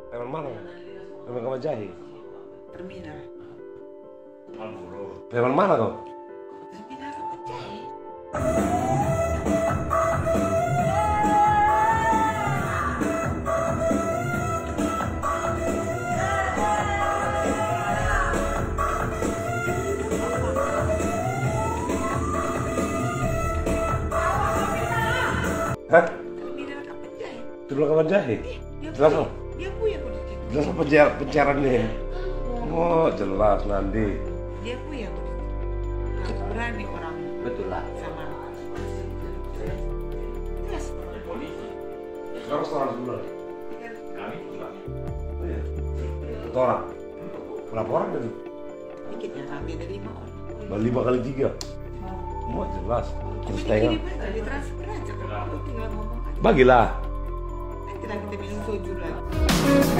Preman mana? Preman Kamar Jahe? Terminal. Preman mana kau? Terminal Kamar Jahe. Hah? Terminal Kamar Jahe. Terminal Kamar Jahe? Jelas loh. Dia punya aku di situ. Jelas apa pencarian nih? Oh jelas nanti. Dia punya aku di situ. Harus berani orang Betul lah. sama. Jelas. Sekarang seorang sebelah. Kami juga. Oh iya. Satu orang. Berapa orang tadi? Dikit yang ambil dari 5 orang. 5 kali 3. Oh jelas. Terus Cuma tengok. dikirim aja, ditransfer aja. Kalau tinggal ngomong aja. Bagilah. Nanti lah kita minum soju lagi.